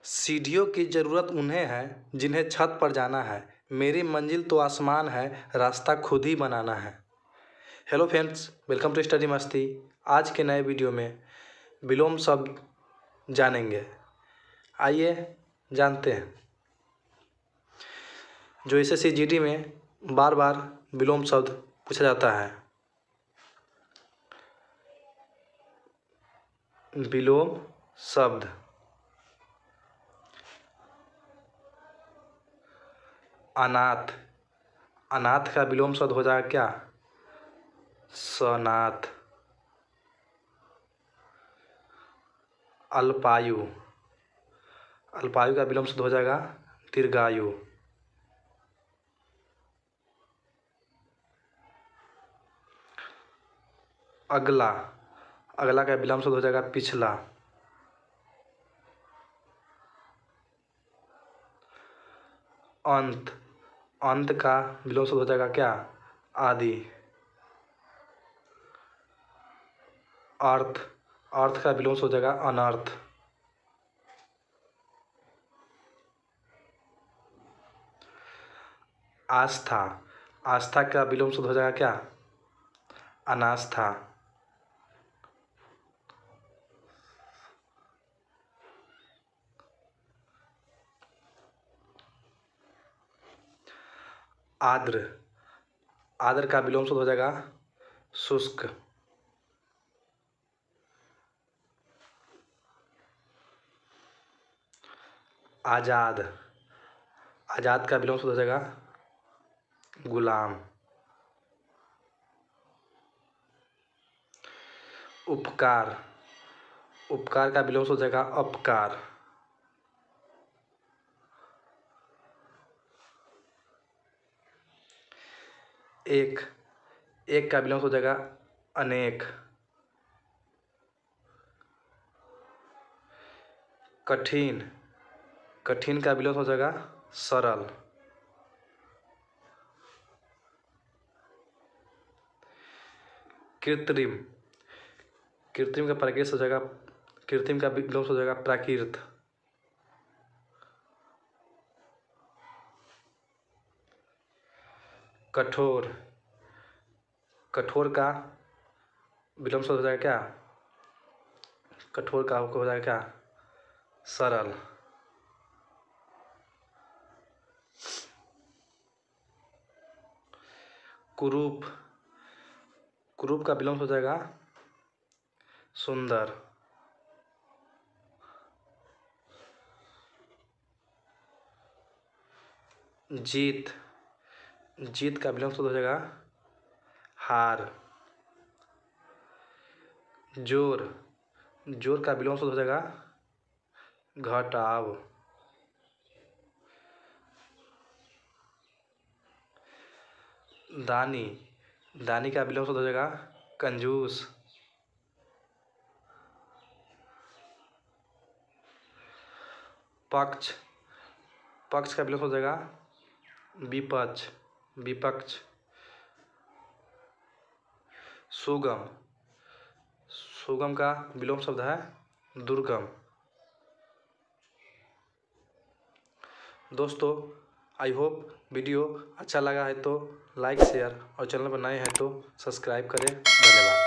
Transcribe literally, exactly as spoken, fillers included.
सीढ़ियों की ज़रूरत उन्हें है जिन्हें छत पर जाना है। मेरी मंजिल तो आसमान है, रास्ता खुद ही बनाना है। Hello friends, welcome to study Masti. आज के नए वीडियो में विलोम शब्द जानेंगे। आइए जानते हैं। जो S S C G D में बार बार विलोम शब्द पूछा जाता है। विलोम शब्द अनाथ। अनाथ का विलोम शब्द हो जाएगा क्या? सनाथ। अल्पायु। अल्पायु का विलोम शब्द हो जाएगा दीर्घायु। अगला। अगला का विलोम शब्द हो जाएगा पिछला। अंत। अंत का विलोम शब्द हो जाएगा क्या? आदि। अर्थ। अर्थ का विलोम शब्द हो जाएगा अनर्थ। आस्था। आस्था का विलोम शब्द हो जाएगा क्या? अनास्था। आर्द्र। आर्द्र का विलोम शब्द हो जाएगा शुष्क। आजाद। आजाद का विलोम शब्द हो जाएगा गुलाम। उपकार। उपकार का विलोम शब्द हो जाएगा अपकार। एक। एक का विलोम हो जाएगा अनेक। कठिन। कठिन का विलोम हो जाएगा सरल। कृत्रिम। कृत्रिम का प्राकृत हो जाएगा कृत्रिम का विलोम हो जाएगा प्राकृत। कठोर। कठोर का विलोम हो जाएगा क्या? कठोर का हो जाएगा क्या? सरल। कुरूप। कुरूप का विलोम हो जाएगा सुंदर। जीत। जीत का विलोम हो जाएगा हार। जोर। जोर का विलोम हो जाएगा घटाव। दानी। दानी का विलोम हो जाएगा कंजूस। पक्ष। पक्ष का विलोम हो जाएगा विपक्ष। विपक्ष। सुगम। सुगम का विलोम शब्द है दुर्गम। दोस्तों, आई होप वीडियो अच्छा लगा है तो लाइक शेयर और चैनल पर नए हैं तो सब्सक्राइब करें। धन्यवाद।